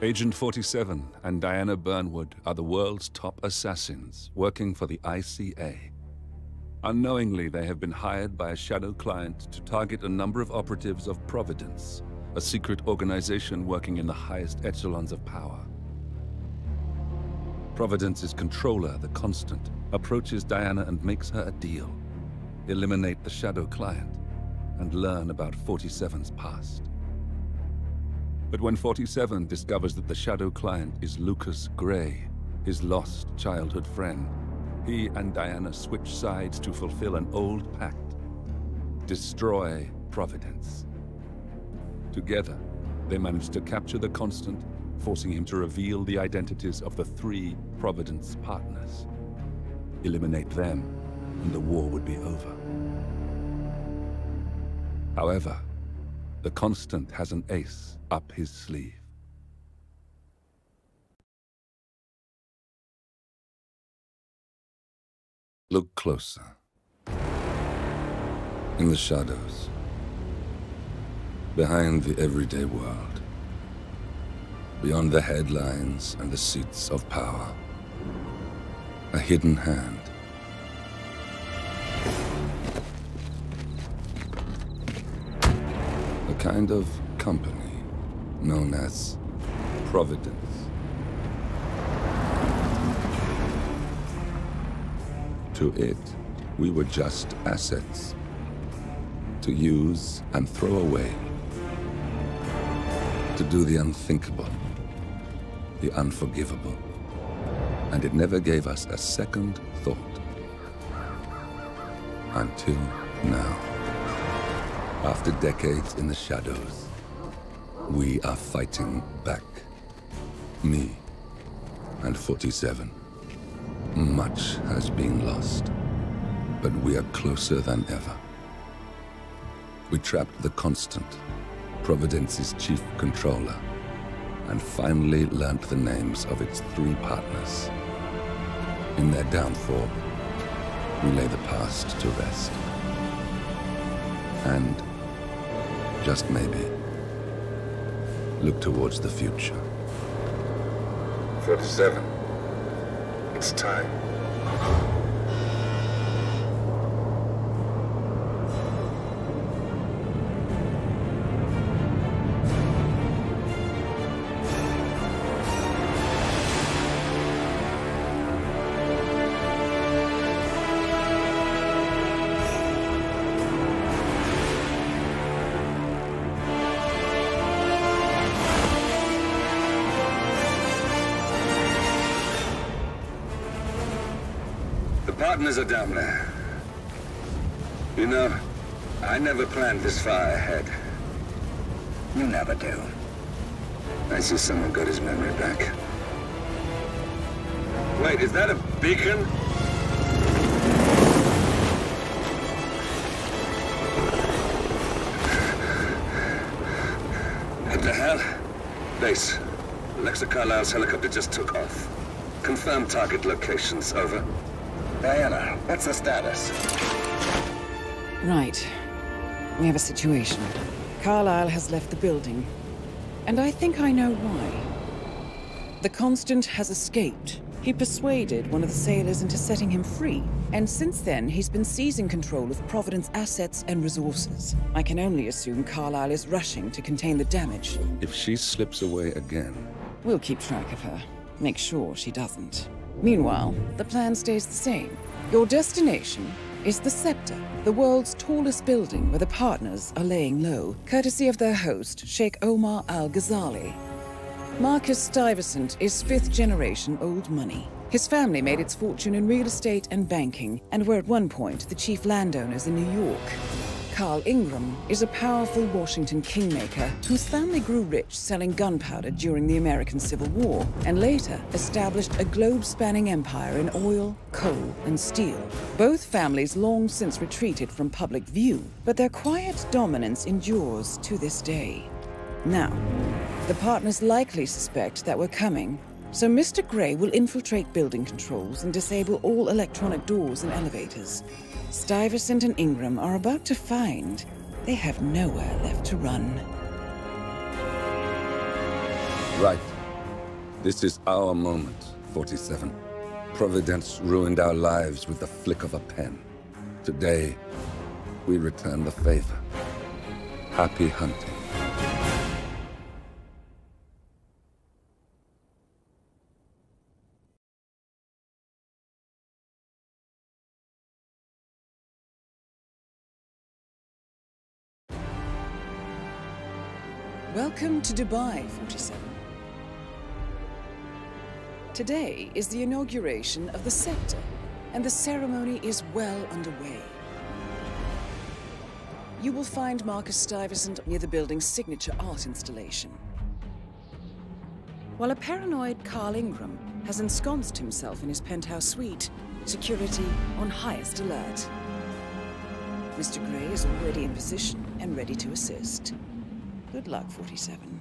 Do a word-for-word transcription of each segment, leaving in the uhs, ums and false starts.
Agent forty-seven and Diana Burnwood are the world's top assassins working for the I C A. Unknowingly, they have been hired by a shadow client to target a number of operatives of Providence, a secret organization working in the highest echelons of power. Providence's controller, the Constant, approaches Diana and makes her a deal. Eliminate the shadow client and learn about forty-seven's past. But when forty-seven discovers that the shadow client is Lucas Gray, his lost childhood friend, he and Diana switch sides to fulfill an old pact: destroy Providence. Together, they manage to capture the Constant, forcing him to reveal the identities of the three Providence partners. Eliminate them, and the war would be over. However, the Constant has an ace up his sleeve. Look closer. In the shadows. Behind the everyday world. Beyond the headlines and the seats of power. A hidden hand. A kind of company known as Providence. To it, we were just assets. To use and throw away. To do the unthinkable. The unforgivable. And it never gave us a second thought. Until now. After decades in the shadows, we are fighting back. Me and forty-seven. Much has been lost, but we are closer than ever. We trapped the Constant, Providence's chief controller, and finally learnt the names of its three partners. In their downfall, we lay the past to rest. And, just maybe, look towards the future. forty-seven. It's time. Partners are down there. You know, I never planned this far ahead. You never do. I see someone got his memory back. Wait, is that a beacon? What the hell? Base. Alexa Carlisle's helicopter just took off. Confirm target locations, over. Diana, what's the status? Right. We have a situation. Carlisle has left the building. And I think I know why. The Constant has escaped. He persuaded one of the sailors into setting him free. And since then, he's been seizing control of Providence assets and resources. I can only assume Carlisle is rushing to contain the damage. If she slips away again... We'll keep track of her. Make sure she doesn't. Meanwhile, the plan stays the same. Your destination is the Scepter, the world's tallest building where the partners are laying low, courtesy of their host, Sheikh Omar Al-Ghazali. Marcus Stuyvesant is fifth-generation old money. His family made its fortune in real estate and banking, and were at one point the chief landowners in New York. Carl Ingram is a powerful Washington kingmaker whose family grew rich selling gunpowder during the American Civil War, and later established a globe-spanning empire in oil, coal, and steel. Both families long since retreated from public view, but their quiet dominance endures to this day. Now, the partners likely suspect that we're coming, so Mister Gray will infiltrate building controls and disable all electronic doors and elevators. Stuyvesant and Ingram are about to find they have nowhere left to run. Right. This is our moment, forty-seven. Providence ruined our lives with the flick of a pen. Today, we return the favor. Happy hunting. Welcome to Dubai, forty-seven. Today is the inauguration of the Scepter, and the ceremony is well underway. You will find Marcus Stuyvesant near the building's signature art installation, while a paranoid Carl Ingram has ensconced himself in his penthouse suite, security on highest alert. Mister Gray is already in position and ready to assist. Good luck, forty-seven.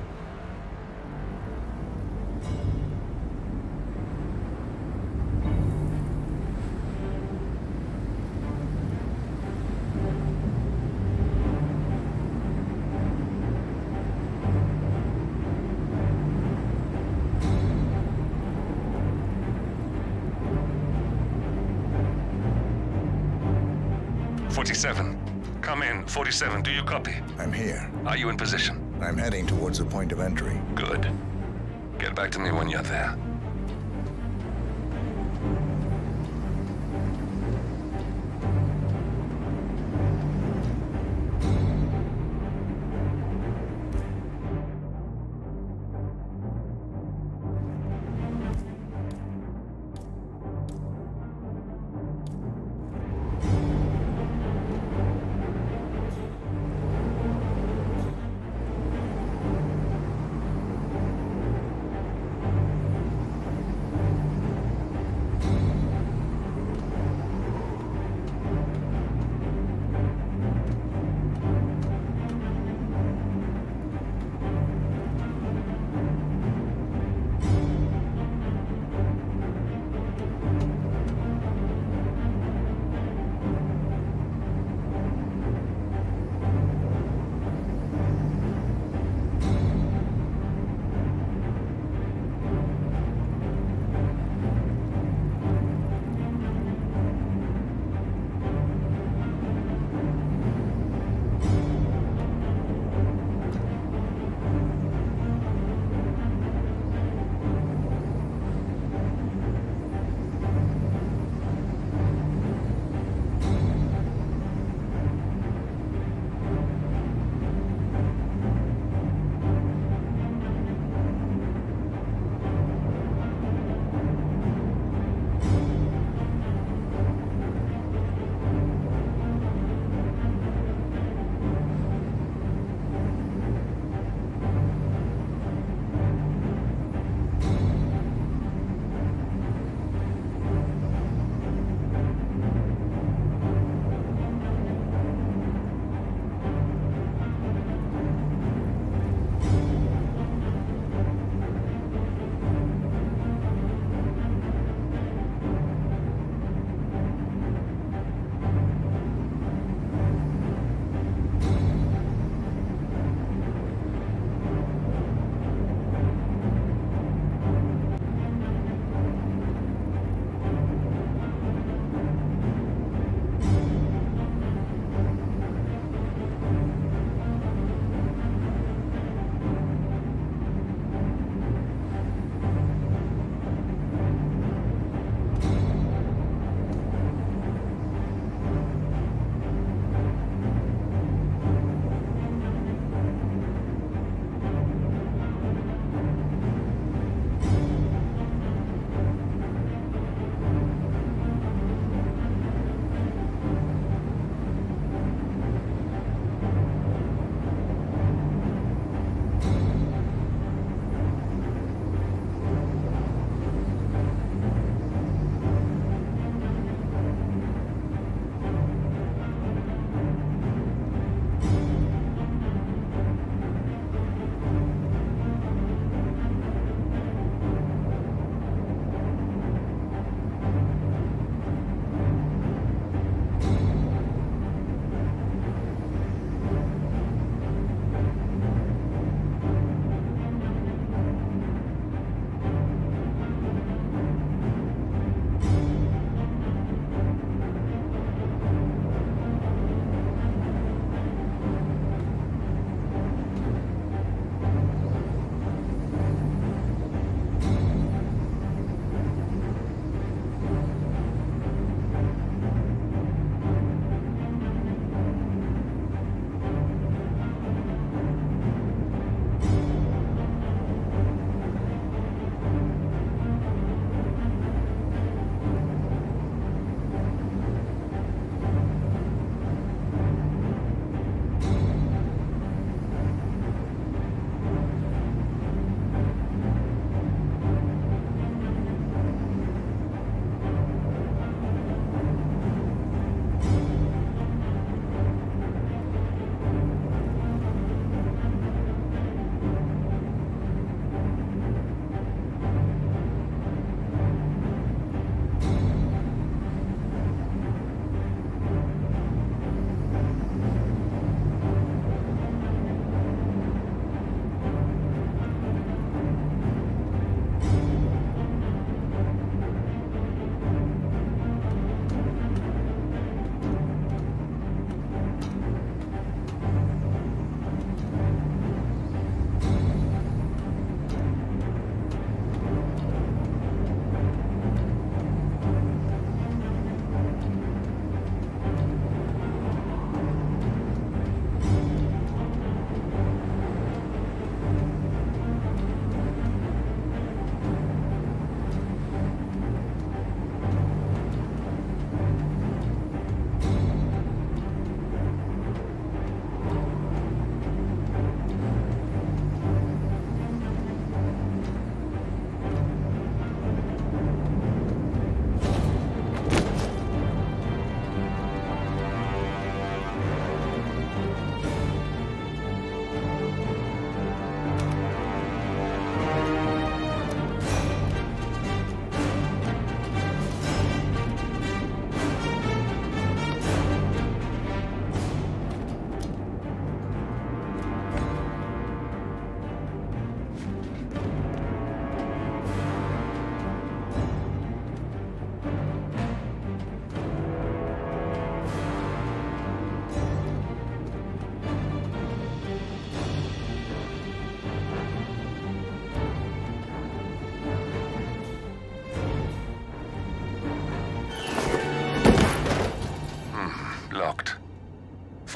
forty-seven. Come in. forty-seven, do you copy? I'm here. Are you in position? I'm heading towards the point of entry. Good. Get back to me when you're there.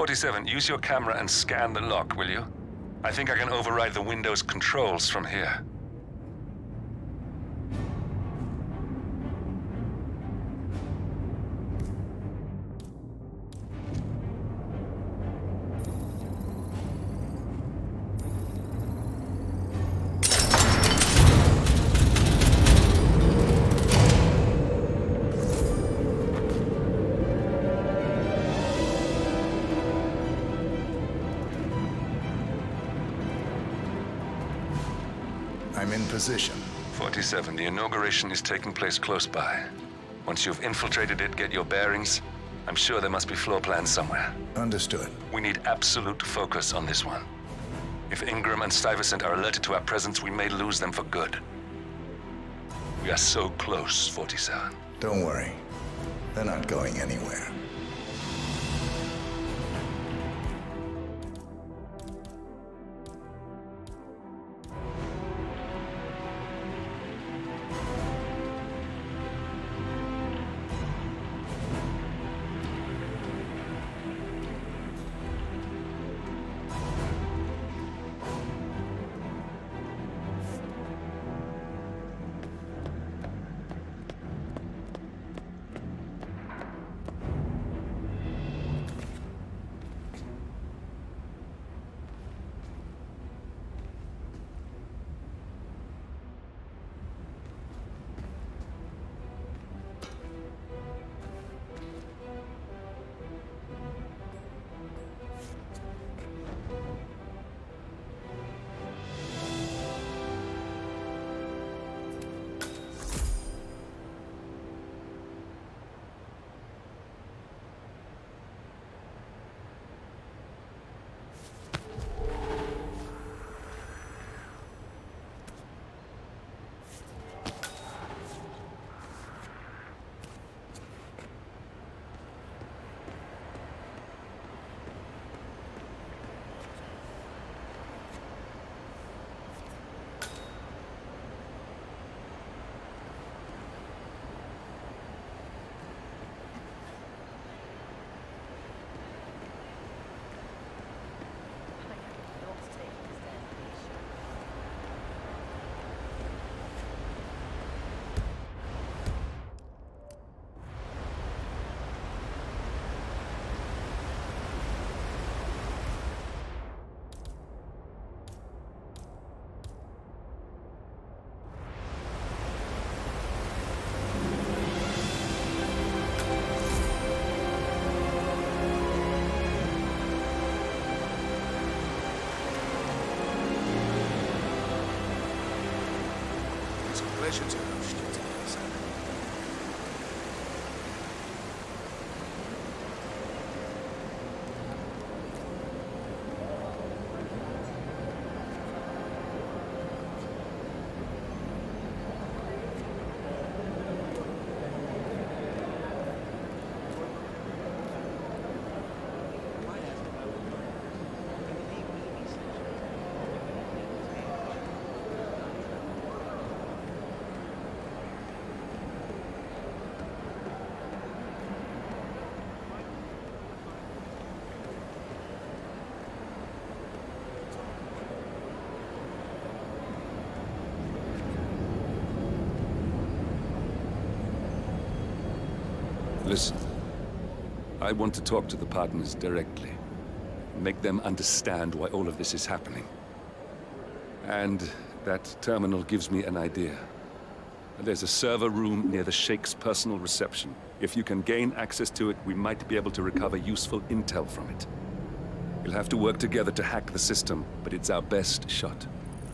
forty-seven, use your camera and scan the lock, will you? I think I can override the Windows controls from here. I'm in position. forty-seven, the inauguration is taking place close by. Once you've infiltrated it, get your bearings. I'm sure there must be floor plans somewhere. Understood. We need absolute focus on this one. If Ingram and Stuyvesant are alerted to our presence, we may lose them for good. We are so close, forty-seven. Don't worry. They're not going anywhere. Pleasure to host you today, sir. Listen, I want to talk to the partners directly. Make them understand why all of this is happening. And that terminal gives me an idea. There's a server room near the Sheikh's personal reception. If you can gain access to it, we might be able to recover useful intel from it. We'll have to work together to hack the system, but it's our best shot.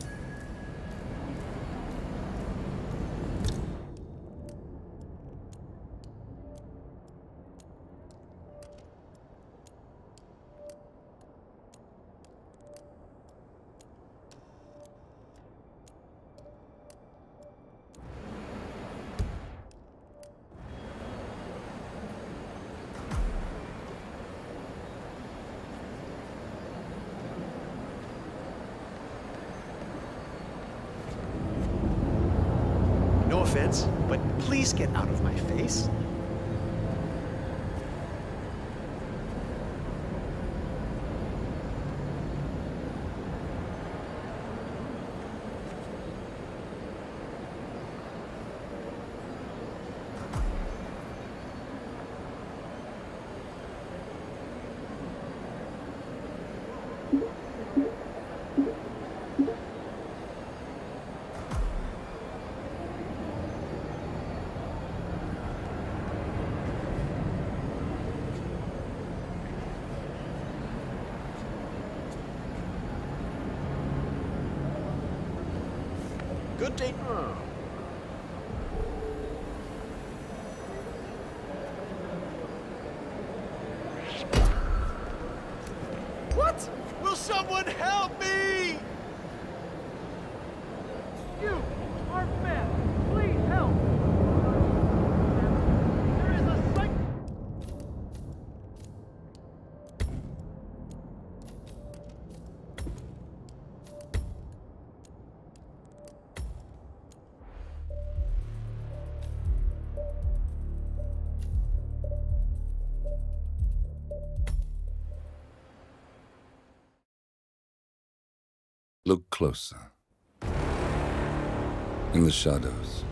No offense, but please get out of my face. Good day. What? Will someone help me? You, our man, please help! There is a psych- Look closer. In the shadows.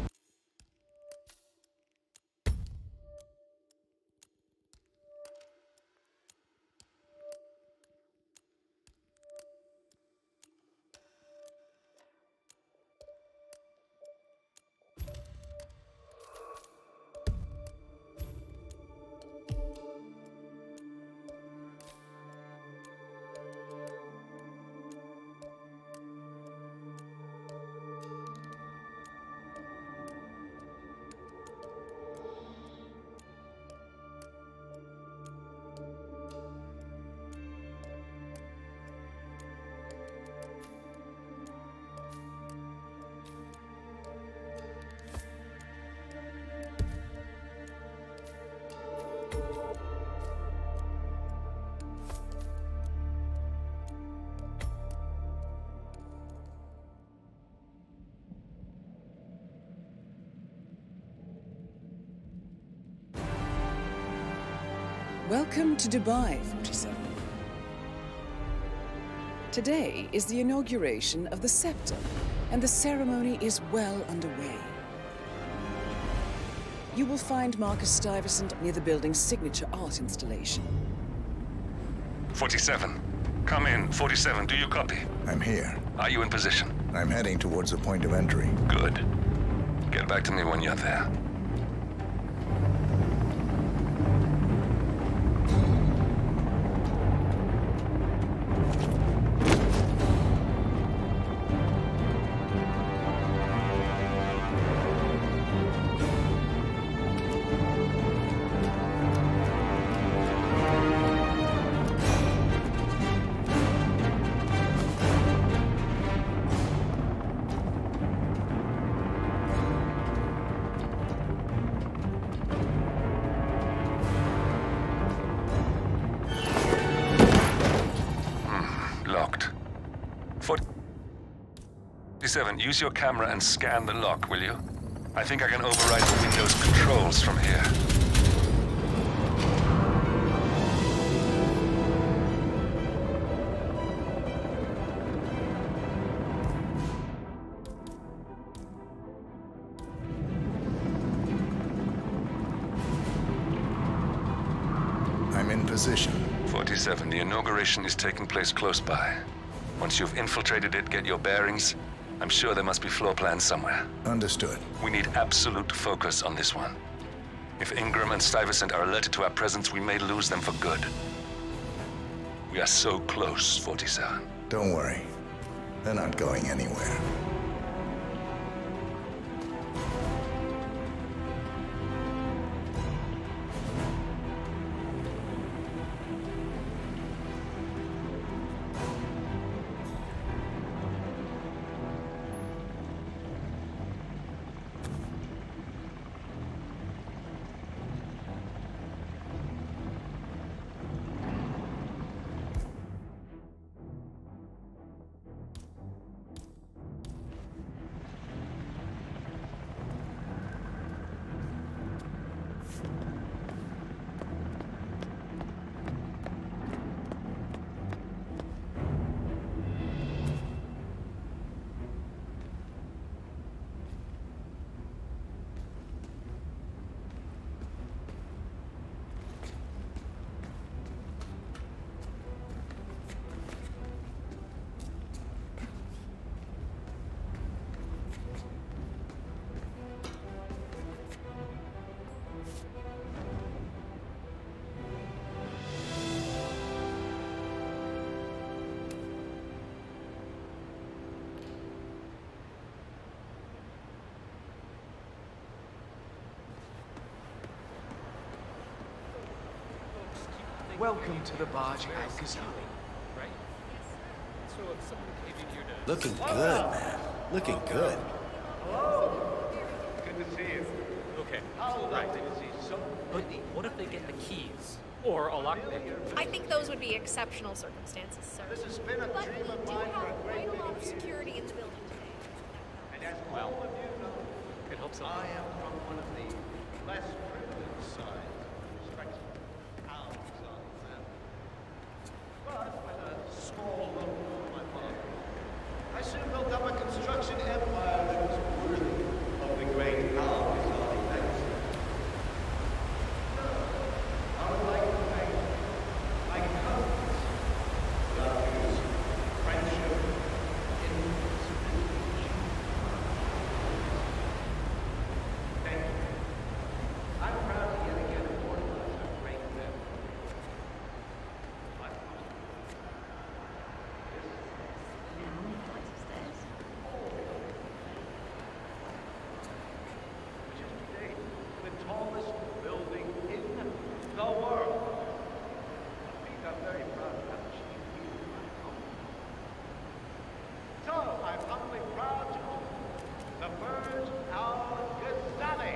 Welcome to Dubai, forty-seven. Today is the inauguration of the Scepter, and the ceremony is well underway. You will find Marcus Stuyvesant near the building's signature art installation. forty-seven. Come in. forty-seven, do you copy? I'm here. Are you in position? I'm heading towards the point of entry. Good. Get back to me when you're there. forty-seven, use your camera and scan the lock, will you? I think I can override the Windows controls from here. I'm in position. forty-seven, the inauguration is taking place close by. Once you've infiltrated it, get your bearings. I'm sure there must be floor plans somewhere. Understood. We need absolute focus on this one. If Ingram and Stuyvesant are alerted to our presence, we may lose them for good. We are so close, forty-seven. Don't worry. They're not going anywhere. Welcome to the barge, Al-Ghazali. Right? So if someone came in here to... Looking good, man. Looking good. Good to see you. Okay, right. But what if they get the keys? Or a lockpick? I think those would be exceptional circumstances, sir. This has been a But dream we of do mine for a have great quite a lot of many years. security in the building today. And as Well, all of you know, could help some. I am from one of the less privileged sides of the respectable Al-Ghazali family. But with a small loan from my father, I soon built up a construction empire that was worthy of the great Al-Ghazali dynasty. I would like to thank my cousins, whose friendship, influence, and thank you. I'm proud to yet again immortalize our great family. My father. Which is today the tallest building in the world. I think I'm very proud of that achievement here in my home. So, I'm humbly proud to open the Burj Al Ghazali.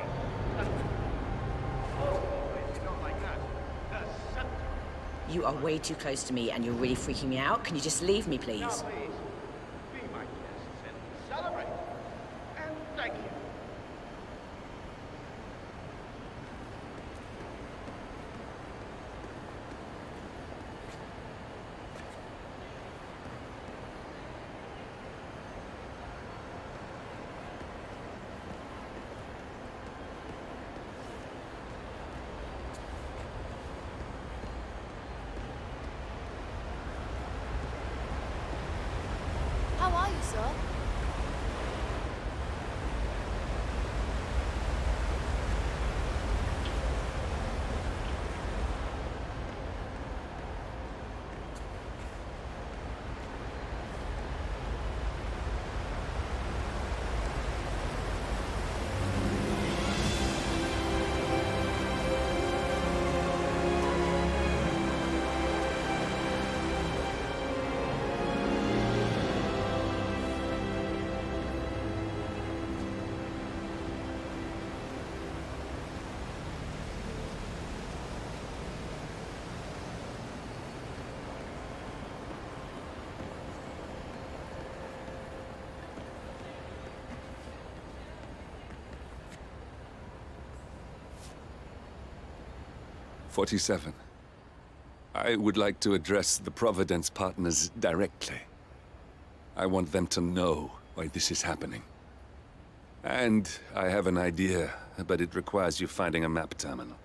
Oh, wait, you don't like that. The scepter. You are way too close to me and you're really freaking me out. Can you just leave me, Now, please? please, be my guests and celebrate. And thank you. How are you, sir? forty-seven. I would like to address the Providence partners directly. I want them to know why this is happening. And I have an idea, but it requires you finding a map terminal.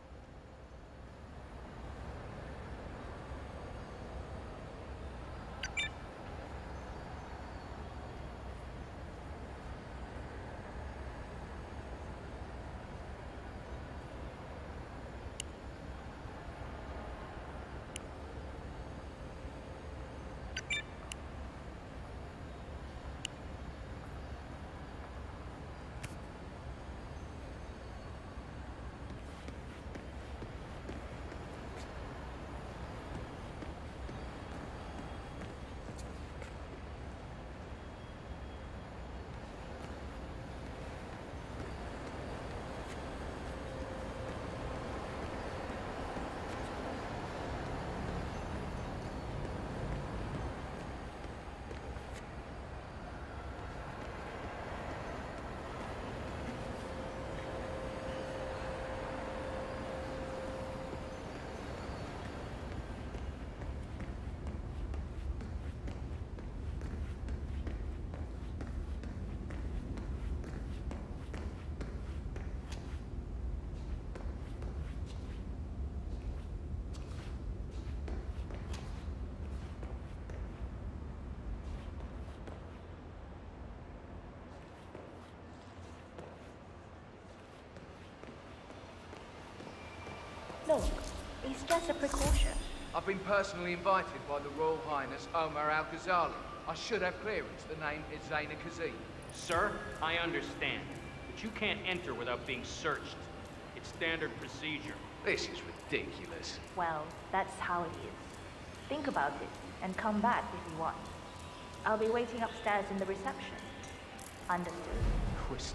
Look, it's just a precaution. I've been personally invited by the Royal Highness Omar Al-Ghazali. I should have clearance. The name is Zaina Kazim. Sir, I understand. But you can't enter without being searched. It's standard procedure. This is ridiculous. ridiculous. Well, that's how it is. Think about it, and come back if you want. I'll be waiting upstairs in the reception. Understood. Crystal.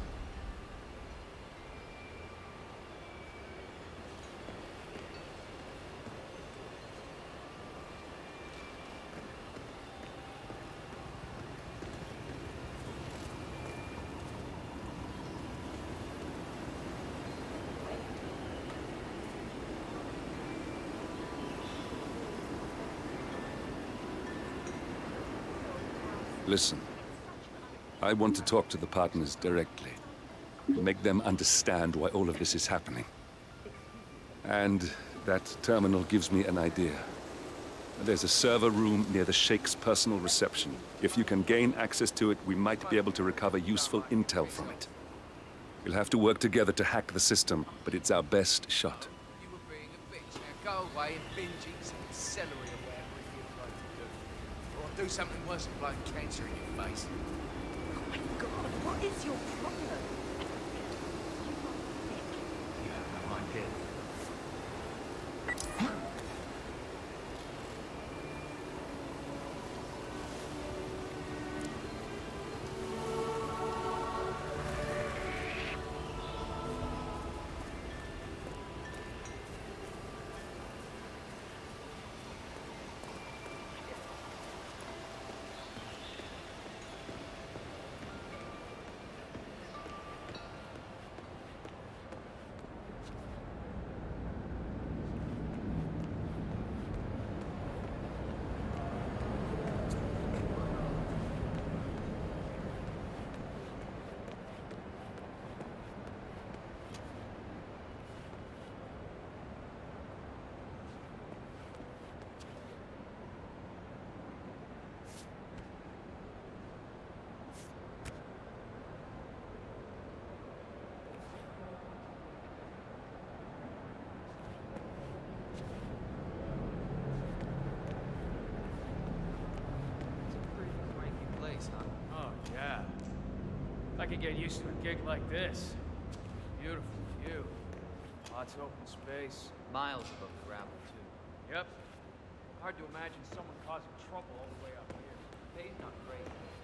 Listen, I want to talk to the partners directly. Make them understand why all of this is happening. And that terminal gives me an idea. There's a server room near the Sheikh's personal reception. If you can gain access to it, we might be able to recover useful intel from it. We'll have to work together to hack the system, but it's our best shot. You were being a bitch. Now go away and binge eat some celery or whatever it is like to do. Or do something worse than blowing cancer in your face. Oh my god, what is your problem? You have no idea. Oh, yeah. I could get used to a gig like this. Beautiful view. Lots of open space. Miles above the gravel, too. Yep. Hard to imagine someone causing trouble all the way up here. Pay's not great.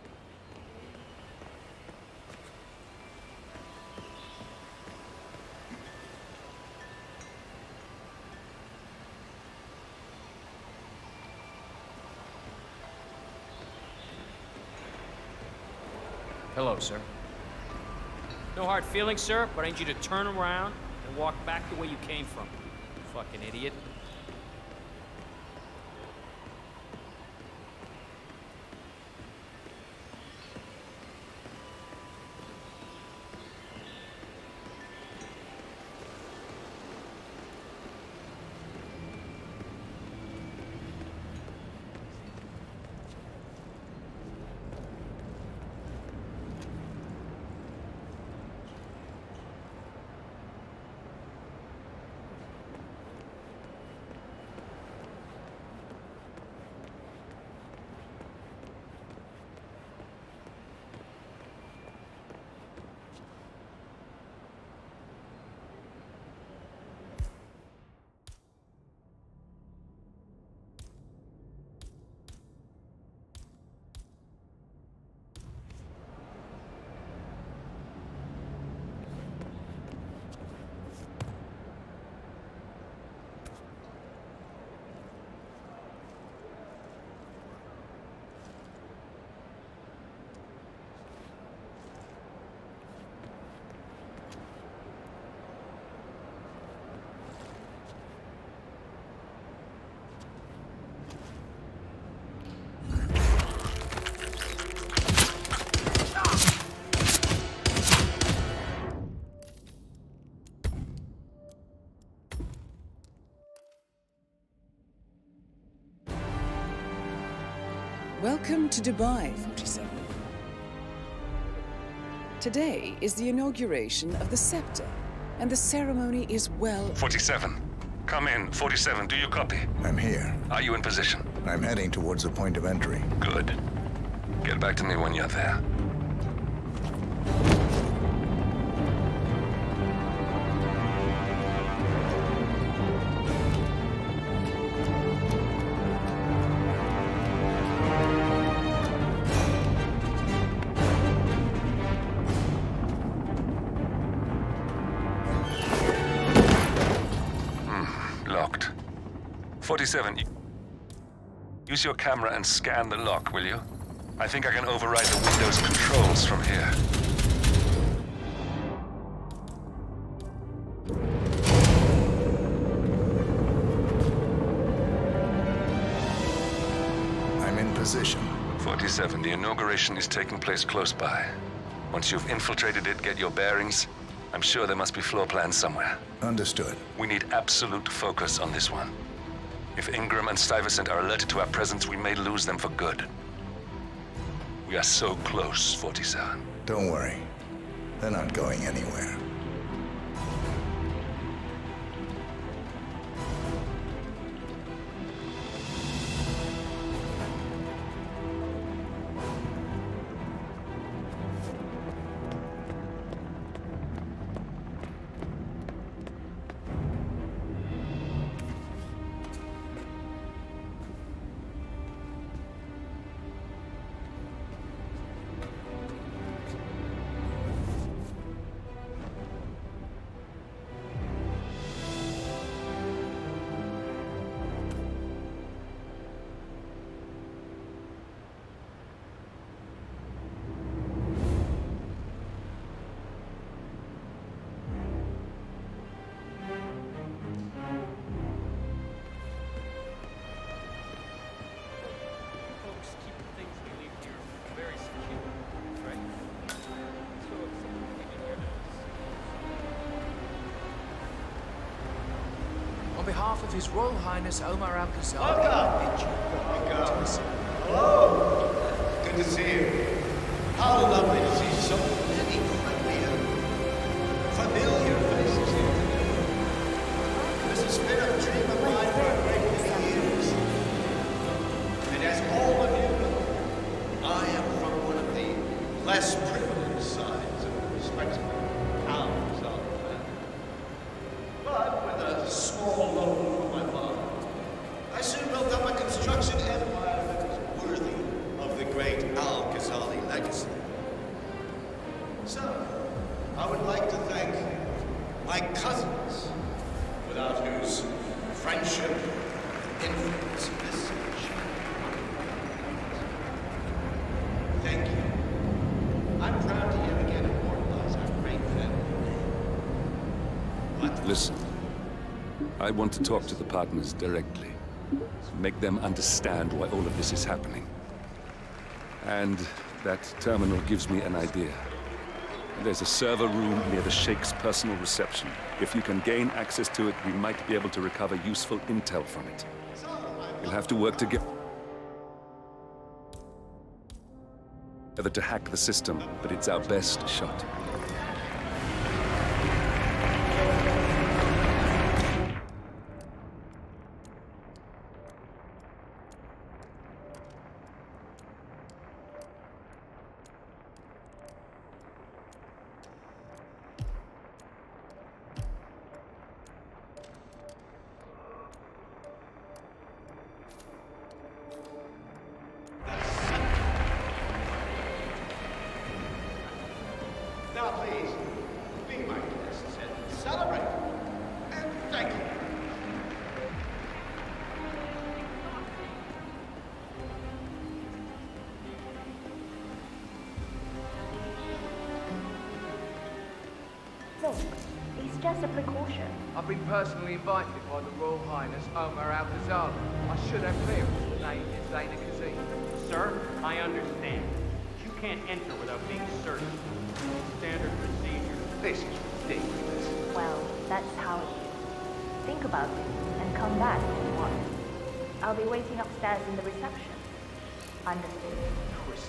Hello, sir. No hard feelings, sir, but I need you to turn around and walk back the way you came from. You fucking idiot. Welcome to Dubai, forty-seven. Today is the inauguration of the Scepter, and the ceremony is well... forty-seven. Come in. forty-seven, do you copy? I'm here. Are you in position? I'm heading towards the point of entry. Good. Get back to me when you're there. forty-seven, use your camera and scan the lock, will you? I think I can override the Windows controls from here. I'm in position. forty-seven, the inauguration is taking place close by. Once you've infiltrated it, get your bearings. I'm sure there must be floor plans somewhere. Understood. We need absolute focus on this one. If Ingram and Stuyvesant are alerted to our presence, we may lose them for good. We are so close, forty-seven. Don't worry. They're not going anywhere. On behalf of His Royal Highness Omar Al-Ghazali. Welcome. Hello. Good to see you. How lovely to see so many familiar, familiar faces here today. This has been a dream of mine for a great many years. And as all of you know, I am from one of the less privileged sides of the respectable Al-Ghazali family. But with a small loan from my father, I soon built up a construction empire that was worthy of the great Al-Ghazali legacy. So, I would like to thank my cousins, without whose friendship and influence this nation. Thank you. I'm proud to yet again immortalize our great family. But Listen, I want to talk to the partners directly. Make them understand why all of this is happening. And that terminal gives me an idea. There's a server room near the Sheikh's personal reception. If you can gain access to it, we might be able to recover useful intel from it. We'll have to work together to hack the system, but it's our best shot. now please, be my guests and celebrate. And thank you. Look, it's just a precaution. I've been personally invited by the Royal Highness Omar Al-Ghazali. I should have clearance. The name is Zaina Kazim. Sir, I understand. You can't enter without being searched. Standard procedure. This is ridiculous. Well, that's how it is. Think about it and come back if you want. I'll be waiting upstairs in the reception. Understood. Chris.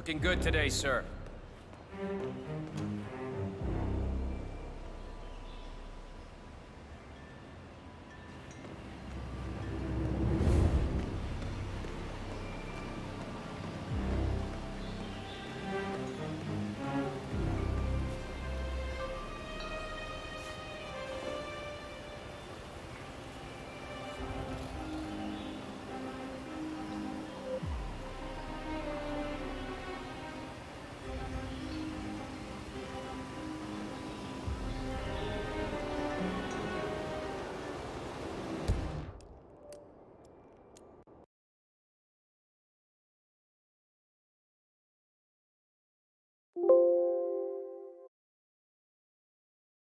Looking good today, sir.